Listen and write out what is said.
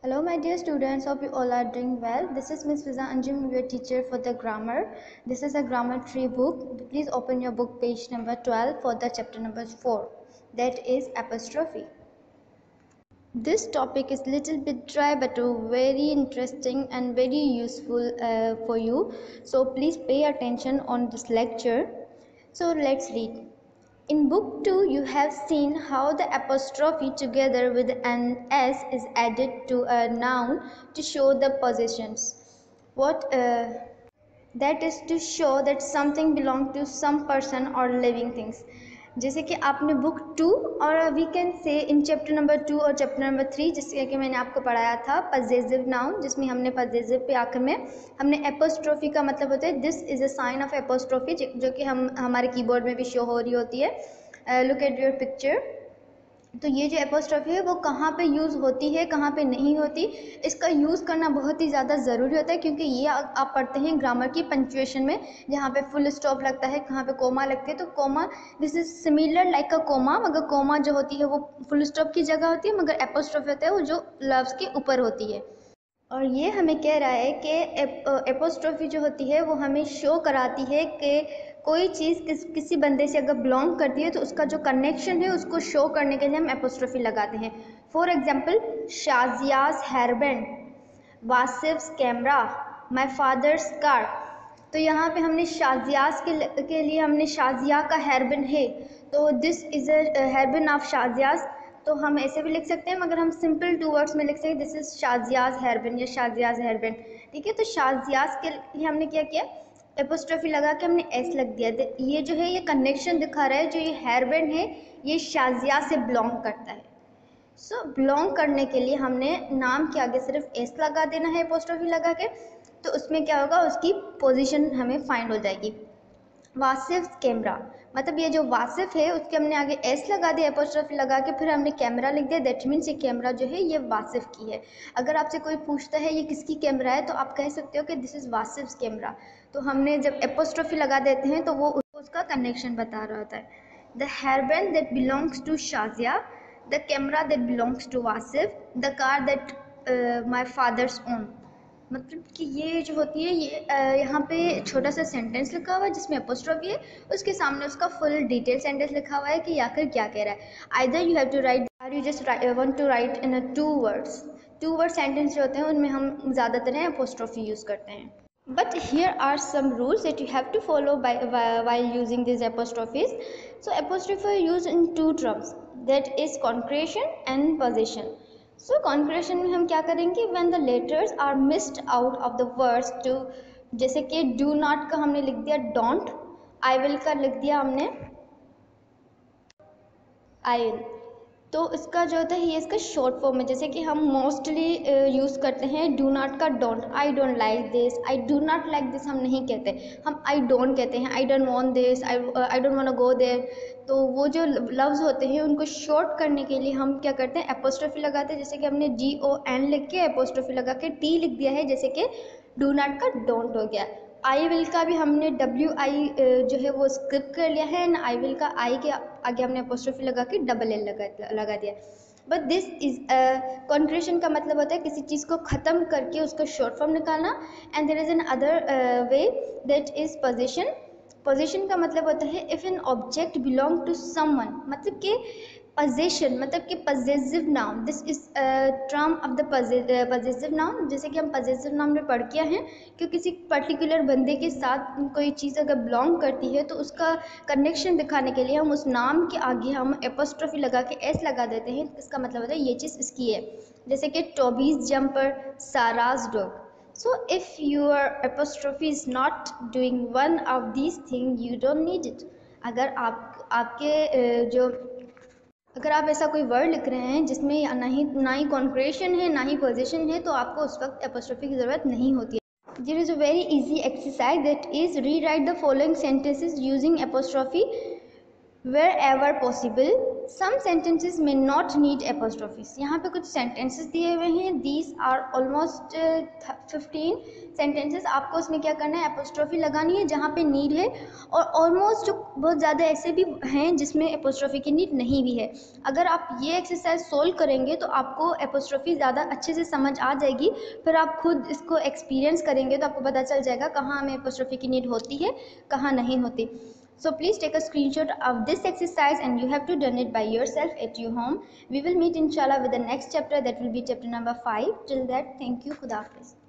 Hello my dear students, hope you all are doing well. This is Miss Fiza Anjum, your teacher for the grammar. This is a grammar tree book. Please open your book page number 12 for the chapter number 4, that is apostrophe. This topic is little bit dry but very interesting and very useful for you. So please pay attention on this lecture. So let's read. In book 2, you have seen how the apostrophe together with an s is added to a noun to show the possessions. That is to show that something belongs to some person or living things. जैसे कि आपने book 2 और we can say in chapter number 2 और chapter number 3, जिसके कि मैंने आपको पढ़ाया था पजेसिव नाउन, जिसमें हमने पजेसिव पे आखिर में हमने एपोस्ट्रोफी का मतलब होता है this is a sign of apostrophe, जो कि हम हमारे कीबोर्ड में भी शो हो रही होती है। Look at your picture. तो ये जो एपोस्ट्रोफी है वो कहाँ पे यूज़ होती है, कहाँ पे नहीं होती, इसका यूज़ करना बहुत ही ज़्यादा ज़रूरी होता है, क्योंकि ये आप पढ़ते हैं ग्रामर की पंक्चुएशन में, जहाँ पे फुल स्टॉप लगता है, कहाँ पे कोमा लगती है। तो comma this is similar like a comma, मगर कोमा जो होती है वो फुल स्टॉप की जगह होती है, मगर एपोस्ट्रोफी होता है वो जो लफ्ज़ के ऊपर होती है। और ये हमें कह रहा है कि एपोस्ट्रोफी जो होती है वो हमें शो कराती है कि कोई चीज़ किसी बंदे से अगर बिलोंग करती है तो उसका जो कनेक्शन है उसको शो करने के लिए हम एपोस्ट्रोफी लगाते हैं। For example, Shazia's hairband, Wasif's camera, my father's car. तो यहाँ पे हमने शाजियाज के लिए हमने शाजिया का हेयरबैंड है, तो this is a hairband of Shazia's. तो हम ऐसे भी लिख सकते हैं, मगर हम सिंपल 2 वर्ड्स में लिख सकते हैं, दिस इज शाजियाज हेयरबैंड या शाजियाज हेयरबैंड। ठीक है, तो शाजियाज के लिए हमने क्या किया, एपोस्ट्रोफी लगा के हमने एस लग दिया। ये जो है ये कनेक्शन दिखा रहा है, जो ये हेयरबैंड है ये शाजिया से बिलोंग करता है। सो बिलोंग करने के लिए हमने नाम के आगे सिर्फ एस लगा देना है एपोस्ट्रोफी लगा के, तो उसमें क्या होगा, उसकी पोजीशन हमें फाइंड हो जाएगी। वासिफ कैमरा, मतलब ये जो वासिफ है उसके हमने आगे एस लगा दिया एपोस्ट्रोफी लगा के, फिर हमने कैमरा लिख दिया, दैट मीन्स ये कैमरा जो है ये वासिफ की है। अगर आपसे कोई पूछता है ये किसकी कैमरा है, तो आप कह सकते हो कि दिस इज़ वासिफ कैमरा। तो हमने जब एपोस्ट्रोफी लगा देते हैं तो वो उसका कनेक्शन बता रहा होता है। The hairband that belongs to Shazia, the camera that belongs to Wasif, the car that my father's own. मतलब कि ये जो होती है ये यहाँ पे छोटा सा सेंटेंस लिखा हुआ है जिसमें एपोस्ट्रोफी है, उसके सामने उसका फुल डिटेल सेंटेंस लिखा हुआ है कि आखिर क्या कह रहा है। Either you have to write or you just want to write in a 2 words. 2 word sentence जो होते हैं उनमें हम ज़्यादातर एपोस्ट्रोफी यूज़ करते हैं। But here are some rules that you have to follow while using these apostrophes. So apostrophe are used in 2 terms, that is concretion and possession. So concretion में हम क्या करेंगे, when the letters are missed out of the words to, जैसे कि do not का हमने लिख दिया don't, I will का लिख दिया हमने I will। तो इसका जो होता है ये इसका शॉर्ट फॉर्म है, जैसे कि हम मोस्टली यूज़ करते हैं डू नॉट का don't. I don't like this, I do not like this हम नहीं कहते, हम आई डोंट कहते हैं। I don't want this, I don't want to go there. तो वो जो लफ्ज़ होते हैं उनको शॉर्ट करने के लिए हम क्या करते हैं, एपोस्ट्रोफी लगाते हैं। जैसे कि हमने DON लिख के एपोस्ट्रोफी लगा के T लिख दिया है, जैसे कि डू नॉट का डोंट हो गया। आई विल का भी हमने WI जो है वो स्किप कर लिया है, एंड आई विल का आई के आगे हमने अपोस्ट्रोफी लगा के DL लगा दिया। बट दिस इज कॉन्क्रेशन का मतलब होता है किसी चीज़ को ख़त्म करके उसका शॉर्ट फॉर्म निकालना। And there is another way that is position. Position का मतलब होता है if an object belong to someone, मतलब कि पोजेशन मतलब कि possessive noun, this is term of the possessive noun. जैसे कि हम पजेसिव नाउन में पढ़ किया हैं कि किसी पर्टिकुलर बंदे के साथ कोई चीज़ अगर बिलोंग करती है तो उसका कनेक्शन दिखाने के लिए हम उस नाम के आगे हम एपोस्ट्रोफी लगा के एस लगा देते हैं। इसका मतलब होता है ये चीज़ इसकी है, जैसे कि Toby's jumper, Sarah's dog. So if your apostrophe is not doing one of these things, you don't need it. अगर आपके जो अगर आप ऐसा कोई वर्ड लिख रहे हैं जिसमें ना ही कॉन्क्रेशन है ना ही पोजीशन है, तो आपको उस वक्त एपोस्ट्रोफी की ज़रूरत नहीं होती है। There is a very easy exercise that is rewrite the following sentences using apostrophe wherever possible. Some sentences में नॉट नीड एपोस्ट्रोफीज। यहाँ पे कुछ सेंटेंसेस दिए हुए हैं, दीज आर ऑलमोस्ट 15 सेंटेंसेस। आपको उसमें क्या करना है, एपोस्ट्रोफी लगानी है जहाँ पे नीड है, और ऑलमोस्ट जो बहुत ज़्यादा ऐसे भी हैं जिसमें एपोस्ट्रोफी की नीड नहीं भी है। अगर आप ये एक्सरसाइज सोल्व करेंगे तो आपको एपोस्ट्रोफी ज़्यादा अच्छे से समझ आ जाएगी। फिर आप खुद इसको एक्सपीरियंस करेंगे तो आपको पता चल जाएगा कहाँ हमें एपोस्ट्रोफी की नीड होती है, कहाँ नहीं होती। So please take a screenshot of this exercise and you have to done it by yourself at your home. We will meet inshallah with the next chapter, that will be chapter number 5. Till that, thank you. Khuda Hafiz.